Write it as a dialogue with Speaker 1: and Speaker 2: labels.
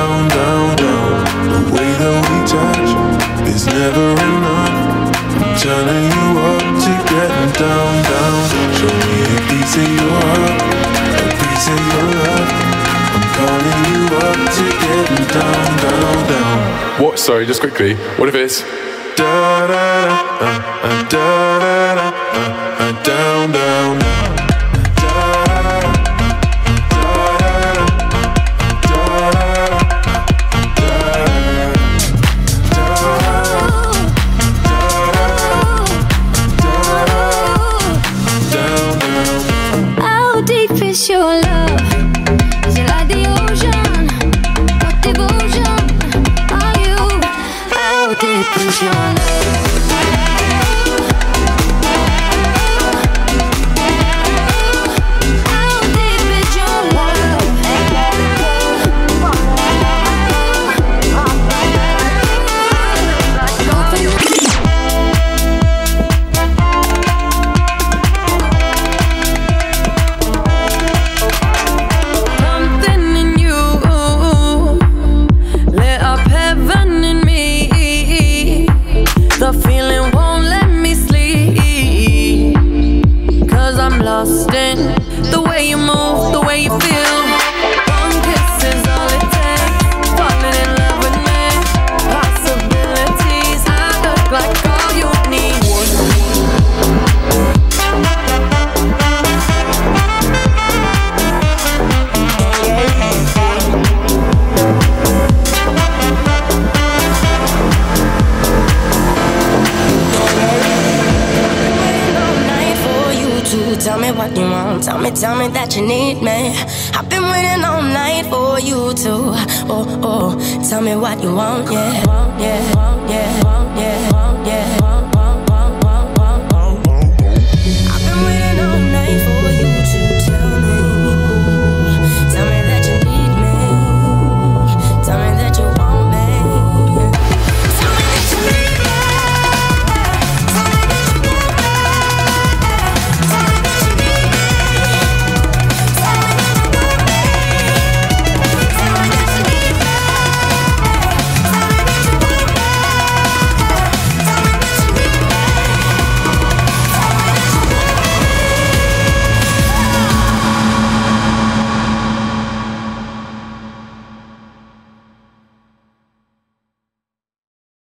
Speaker 1: down, down, down. The way that we touch is never enough. I'm turning you up to getting down, down. Show me a piece of your heart, a piece of your love. I'm calling you up to getting down, down, down.
Speaker 2: What? Sorry, just quickly. What if it's
Speaker 1: da da da da da down, down, down.
Speaker 3: How deep is your love? Is it like the ocean? What devotion are you? How deep is your love?
Speaker 4: The way you move, the way you feel. One kiss is all it takes. Falling in love with me. Possibilities, I look like all you need.
Speaker 5: Tell me what you want, tell me that you need me. I've been waiting all night for you to, oh, tell me what you want, yeah, yeah, yeah.